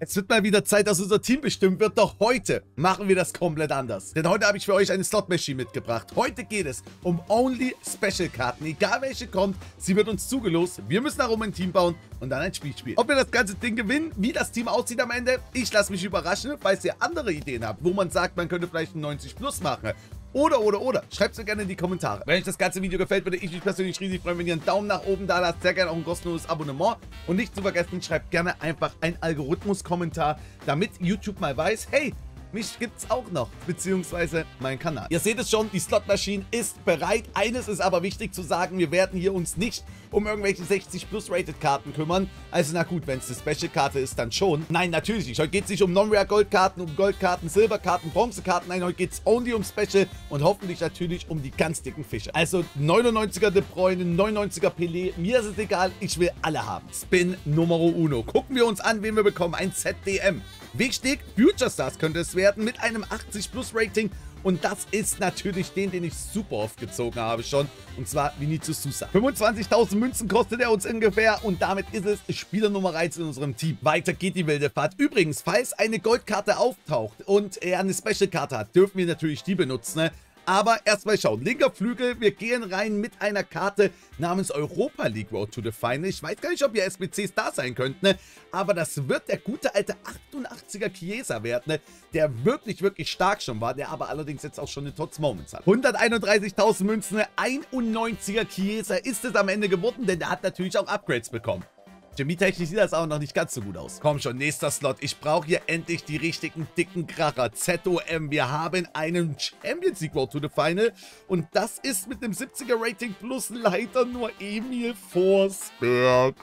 Es wird mal wieder Zeit, dass unser Team bestimmt wird, doch heute machen wir das komplett anders. Denn heute habe ich für euch eine Slot Machine mitgebracht. Heute geht es um Only Special Karten. Egal welche kommt, sie wird uns zugelost. Wir müssen darum ein Team bauen und dann ein Spiel spielen. Ob wir das ganze Ding gewinnen, wie das Team aussieht am Ende, ich lasse mich überraschen. Falls ihr andere Ideen habt, wo man sagt, man könnte vielleicht ein 90 Plus machen. Oder. Schreibt es mir gerne in die Kommentare. Wenn euch das ganze Video gefällt, würde ich mich persönlich riesig freuen, wenn ihr einen Daumen nach oben da lasst. Sehr gerne auch ein kostenloses Abonnement. Und nicht zu vergessen, schreibt gerne einfach einen Algorithmus-Kommentar, damit YouTube mal weiß, hey, mich gibt's auch noch, beziehungsweise meinen Kanal. Ihr seht es schon, die Slot Machine ist bereit. Eines ist aber wichtig zu sagen, wir werden hier uns nicht um irgendwelche 60 Plus Rated Karten kümmern. Also na gut, wenn es eine Special Karte ist, dann schon. Nein, natürlich nicht. Heute geht es nicht um Non-Rare Goldkarten, um Goldkarten, Silberkarten, Bronzekarten. Nein, heute geht es only um Special und hoffentlich natürlich um die ganz dicken Fische. Also 99er De Bruyne, 99er Pelé, mir ist es egal, ich will alle haben. Spin Numero Uno. Gucken wir uns an, wen wir bekommen. Ein ZDM. Wichtig, Future Stars könnte es werden mit einem 80 Plus Rating. Und das ist natürlich den ich super oft gezogen habe schon. Und zwar Vinicius Sousa. 25.000 Münzen kostet er uns ungefähr. Und damit ist es Spieler Nummer 1 in unserem Team. Weiter geht die wilde Fahrt. Übrigens, falls eine Goldkarte auftaucht und er eine Special-Karte hat, dürfen wir natürlich die benutzen, ne? Aber erstmal schauen. Linker Flügel, wir gehen rein mit einer Karte namens Europa League Road to the Final. Ich weiß gar nicht, ob hier SBCs da sein könnten, ne? Aber das wird der gute alte 88er Chiesa werden, ne? Der wirklich stark schon war, der aber allerdings jetzt auch schon eine Tots Moments hat. 131.000 Münzen, ne? 91er Chiesa ist es am Ende geworden, denn der hat natürlich auch Upgrades bekommen. Chemietechnisch sieht das auch noch nicht ganz so gut aus. Komm schon, nächster Slot. Ich brauche hier endlich die richtigen dicken Kracher. ZOM. Wir haben einen Champions League Road to the Final. Und das ist mit dem 70er Rating plus leider nur Emil Forsberg.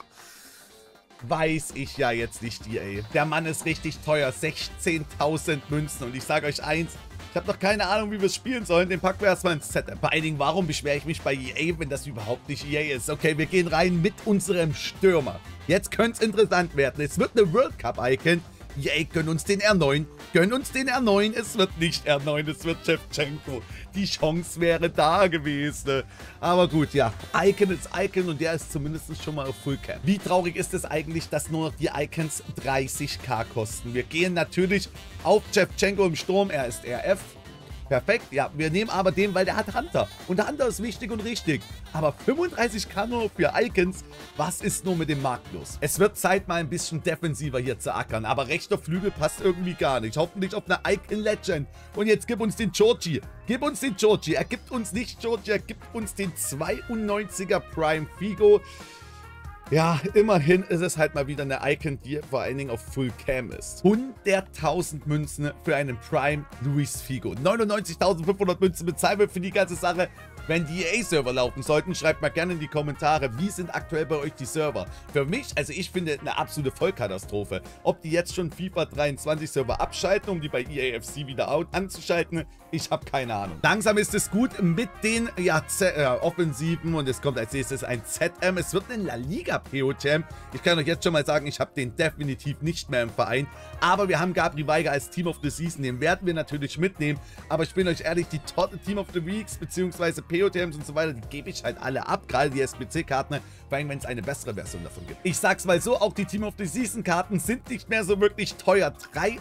Weiß ich ja jetzt nicht, EA. Der Mann ist richtig teuer. 16.000 Münzen. Und ich sage euch eins. Ich habe noch keine Ahnung, wie wir es spielen sollen. Den packen wir erstmal ins Setup. Vor allen Dingen, warum beschwere ich mich bei EA, wenn das überhaupt nicht EA ist? Okay, wir gehen rein mit unserem Stürmer. Jetzt könnte es interessant werden. Es wird eine World Cup-Icon. EA, gönn uns den R9. Gönn uns den R9. Es wird nicht R9, es wird Shevchenko. Die Chance wäre da gewesen. Aber gut, ja. Icon ist Icon und der ist zumindest schon mal auf Fullcap. Wie traurig ist es eigentlich, dass nur noch die Icons 30.000 kosten? Wir gehen natürlich auf Shevchenko im Sturm. Er ist RF. Perfekt, ja, wir nehmen aber den, weil der hat Hunter. Und Hunter ist wichtig und richtig. Aber 35k nur für Icons, was ist nur mit dem Markt los? Es wird Zeit, mal ein bisschen defensiver hier zu ackern. Aber rechter Flügel passt irgendwie gar nicht. Hoffentlich auf eine Icon Legend. Und jetzt gib uns den Georgie. Gib uns den Georgie. Er gibt uns nicht Georgie, er gibt uns den 92er Prime Figo. Ja, immerhin ist es halt mal wieder eine Icon, die vor allen Dingen auf Full Cam ist. 100.000 Münzen für einen Prime Luis Figo. 99.500 Münzen bezahlen wir für die ganze Sache. Wenn die EA-Server laufen sollten, schreibt mal gerne in die Kommentare, wie sind aktuell bei euch die Server. Für mich, also ich finde eine absolute Vollkatastrophe. Ob die jetzt schon FIFA 23 Server abschalten, um die bei EAFC wieder anzuschalten, ich habe keine Ahnung. Langsam ist es gut mit den Offensiven und es kommt als nächstes ein ZM. Es wird ein La Liga POTM. Ich kann euch jetzt schon mal sagen, ich habe den definitiv nicht mehr im Verein. Aber wir haben Gabri Weiger als Team of the Season. Den werden wir natürlich mitnehmen. Aber ich bin euch ehrlich, die Team of the Weeks bzw. POTMs und so weiter, die gebe ich halt alle ab. Gerade die SBC-Karten, vor allem wenn es eine bessere Version davon gibt. Ich sag's mal so, auch die Team of the Season-Karten sind nicht mehr so wirklich teuer.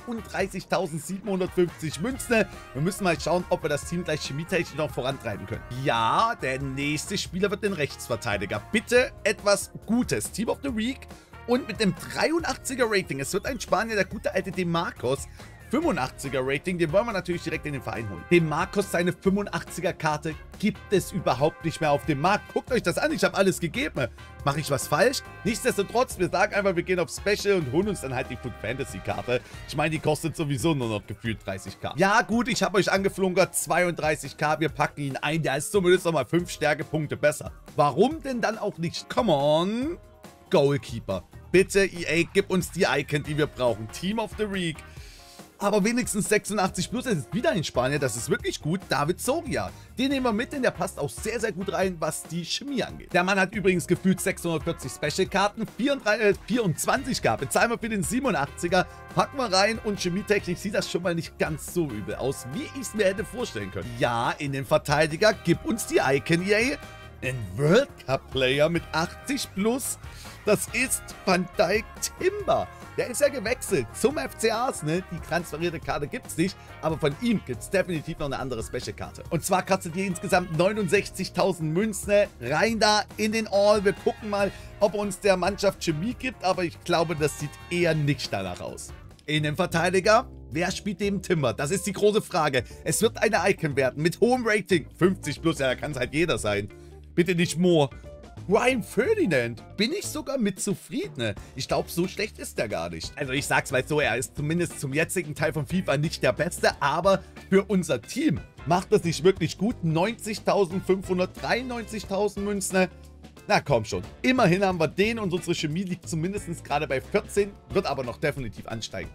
33.750 Münzen. Wir müssen mal schauen, ob wir das Team gleich chemietechnisch noch vorantreiben können. Ja, der nächste Spieler wird den Rechtsverteidiger. Bitte etwas Gutes. Team of the Week und mit dem 83er Rating. Es wird ein Spanier, der gute alte De Marcos. 85er Rating, den wollen wir natürlich direkt in den Verein holen. De Marcos, seine 85er Karte gibt es überhaupt nicht mehr auf dem Markt. Guckt euch das an, ich habe alles gegeben. Mache ich was falsch? Nichtsdestotrotz, wir sagen einfach, wir gehen auf Special und holen uns dann halt die Foot Fantasy Karte. Ich meine, die kostet sowieso nur noch gefühlt 30k. Ja gut, ich habe euch angeflunkert, 32k, wir packen ihn ein. Der ist zumindest nochmal 5 Stärkepunkte besser. Warum denn dann auch nicht? Come on, Goalkeeper. Bitte, EA, gib uns die Icon, die wir brauchen. Team of the Week. Aber wenigstens 86 plus, es ist wieder ein Spanier, das ist wirklich gut. David Soria, den nehmen wir mit, denn der passt auch sehr, sehr gut rein, was die Chemie angeht. Der Mann hat übrigens gefühlt 640 Special-Karten, 24k, bezahlen wir für den 87er, packen wir rein und chemietechnisch sieht das schon mal nicht ganz so übel aus, wie ich es mir hätte vorstellen können. Ja, in den Verteidiger, gib uns die Icon, EA. Ein World Cup Player mit 80 plus. Das ist Van Dijk Timber. Der ist ja gewechselt zum FC Arsenal. Die transferierte Karte gibt es nicht, aber von ihm gibt es definitiv noch eine andere Special-Karte. Und zwar kostet die insgesamt 69.000 Münzen. Rein da in den All. Wir gucken mal, ob uns der Mannschaft Chemie gibt, aber ich glaube, das sieht eher nicht danach aus. Innenverteidiger. Wer spielt neben Timber? Das ist die große Frage. Es wird eine Icon werden mit hohem Rating. 50 plus, ja, da kann es halt jeder sein. Bitte nicht Moore. Ryan Ferdinand, bin ich sogar mit zufrieden. Ich glaube, so schlecht ist er gar nicht. Also ich sag's mal so, er ist zumindest zum jetzigen Teil von FIFA nicht der Beste, aber für unser Team macht das nicht wirklich gut. 90.500, 93.000 Münzen. Na komm schon. Immerhin haben wir den und unsere Chemie liegt zumindest gerade bei 14, wird aber noch definitiv ansteigen.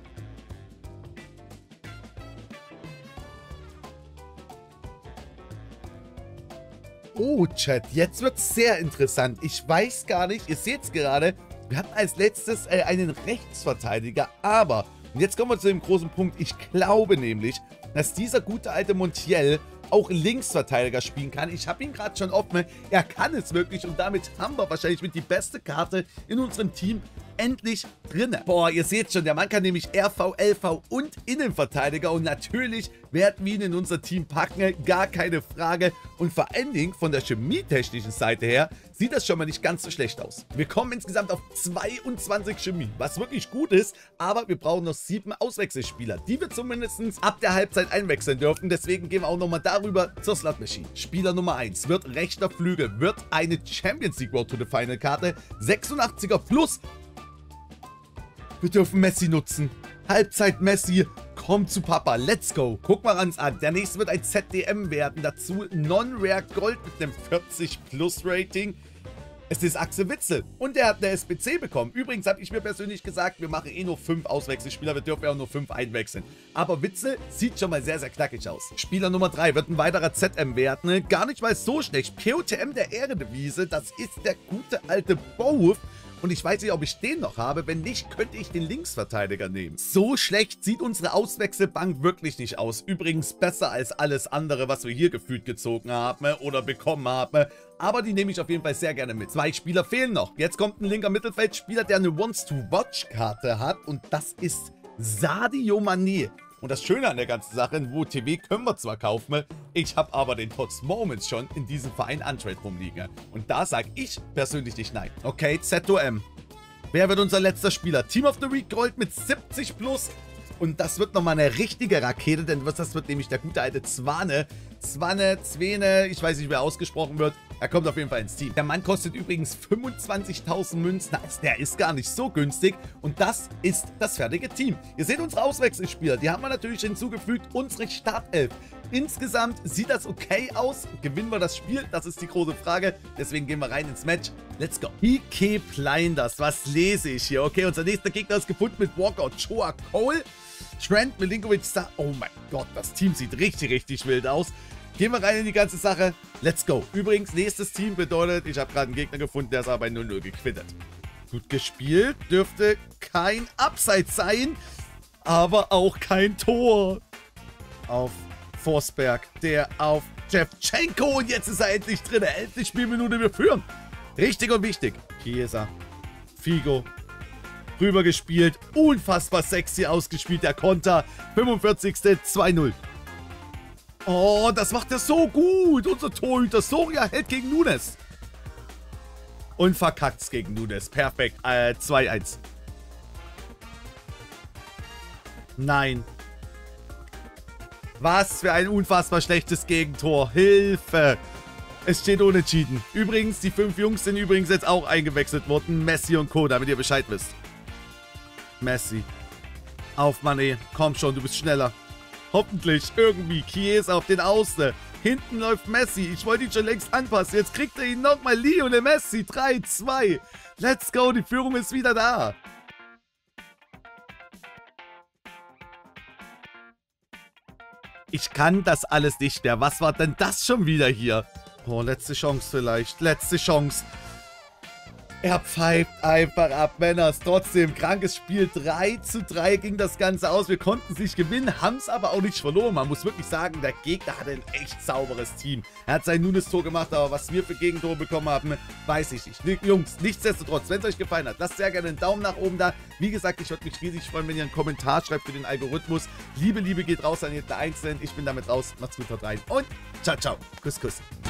Oh, Chat, jetzt wird es sehr interessant. Ich weiß gar nicht, ihr seht es gerade, wir hatten als letztes einen Rechtsverteidiger, aber, und jetzt kommen wir zu dem großen Punkt, ich glaube nämlich, dass dieser gute alte Montiel auch Linksverteidiger spielen kann. Ich habe ihn gerade schon offen, er kann es wirklich und damit haben wir wahrscheinlich mit die beste Karte in unserem Team endlich drin. Boah, ihr seht schon, der Mann kann nämlich RV, LV und Innenverteidiger und natürlich werden wir ihn in unser Team packen, gar keine Frage. Und vor allen Dingen von der chemietechnischen Seite her sieht das schon mal nicht ganz so schlecht aus. Wir kommen insgesamt auf 22 Chemie, was wirklich gut ist, aber wir brauchen noch 7 Auswechselspieler, die wir zumindest ab der Halbzeit einwechseln dürfen. Deswegen gehen wir auch nochmal darüber zur Slot Machine. Spieler Nummer 1 wird rechter Flügel, wird eine Champions League Road to the Final Karte, 86er plus. Wir dürfen Messi nutzen. Halbzeit Messi, komm zu Papa, let's go. Guck mal uns an, der nächste wird ein ZDM werden, dazu Non-Rare Gold mit einem 40 plus Rating. Es ist Axel Witsel und der hat eine SBC bekommen. Übrigens habe ich mir persönlich gesagt, wir machen eh nur 5 Auswechselspieler, wir dürfen ja auch nur 5 einwechseln. Aber Witsel sieht schon mal sehr, sehr knackig aus. Spieler Nummer 3 wird ein weiterer ZM werden, gar nicht mal so schlecht. POTM der Ehredevise, das ist der gute alte Bowolf. Und ich weiß nicht, ob ich den noch habe. Wenn nicht, könnte ich den Linksverteidiger nehmen. So schlecht sieht unsere Auswechselbank wirklich nicht aus. Übrigens besser als alles andere, was wir hier gefühlt gezogen haben oder bekommen haben. Aber die nehme ich auf jeden Fall sehr gerne mit. 2 Spieler fehlen noch. Jetzt kommt ein linker Mittelfeldspieler, der eine Wants-to-Watch-Karte hat. Und das ist Sadio Mané. Und das Schöne an der ganzen Sache, ein WTW können wir zwar kaufen, ich habe aber den Tots Moments schon in diesem Verein Untrade rumliegen. Und da sage ich persönlich nicht nein. Okay, ZOM. Wer wird unser letzter Spieler? Team of the Week Gold mit 70 plus. Und das wird nochmal eine richtige Rakete, denn das wird nämlich der gute alte Zwane, ich weiß nicht, wer ausgesprochen wird. Er kommt auf jeden Fall ins Team. Der Mann kostet übrigens 25.000 Münzen. Der ist gar nicht so günstig. Und das ist das fertige Team. Ihr seht unsere Auswechselspieler. Die haben wir natürlich hinzugefügt. Unsere Startelf. Insgesamt sieht das okay aus. Gewinnen wir das Spiel? Das ist die große Frage. Deswegen gehen wir rein ins Match. Let's go. PK Blinders. Was lese ich hier? Okay, unser nächster Gegner ist gefunden mit Walker, Choa Cole. Trent, Milinkovic, Star. Oh mein Gott, das Team sieht richtig, richtig wild aus. Gehen wir rein in die ganze Sache. Let's go. Übrigens, nächstes Team bedeutet, ich habe gerade einen Gegner gefunden, der ist aber bei 0-0 gequittet. Gut gespielt. Dürfte kein Abseits sein, aber auch kein Tor. Auf Forsberg, der auf Shevchenko. Und jetzt ist er endlich drin. 11. Spielminute, wir führen. Richtig und wichtig. Chiesa, Figo. Rüber gespielt. Unfassbar sexy ausgespielt, der Konter. 45. 2-0. Oh, das macht er so gut. Unser Torhüter Soria hält gegen Nunes. Und verkackt's gegen Nunes. Perfekt. 2-1. Nein. Was für ein unfassbar schlechtes Gegentor. Hilfe. Es steht unentschieden. Übrigens, die 5 Jungs sind übrigens jetzt auch eingewechselt worden. Messi und Co., damit ihr Bescheid wisst. Messi. Auf Mané. Komm schon, du bist schneller. Hoffentlich irgendwie. Chiesa auf den Außen. Hinten läuft Messi. Ich wollte ihn schon längst anpassen. Jetzt kriegt er ihn nochmal. Lionel Messi. 3-2. Let's go. Die Führung ist wieder da. Ich kann das alles nicht mehr. Was war denn das schon wieder hier? Oh, letzte Chance vielleicht. Letzte Chance. Er pfeift einfach ab, Männers. Trotzdem, krankes Spiel. 3:3 ging das Ganze aus. Wir konnten es nicht gewinnen, haben es aber auch nicht verloren. Man muss wirklich sagen, der Gegner hatte ein echt sauberes Team. Er hat sein Nunes-Tor gemacht, aber was wir für Gegentore bekommen haben, weiß ich nicht. Jungs, nichtsdestotrotz, wenn es euch gefallen hat, lasst sehr gerne einen Daumen nach oben da. Wie gesagt, ich würde mich riesig freuen, wenn ihr einen Kommentar schreibt für den Algorithmus. Liebe geht raus an jeden Einzelnen. Ich bin damit raus. Macht's gut, haut rein und ciao, ciao. Kuss, Kuss.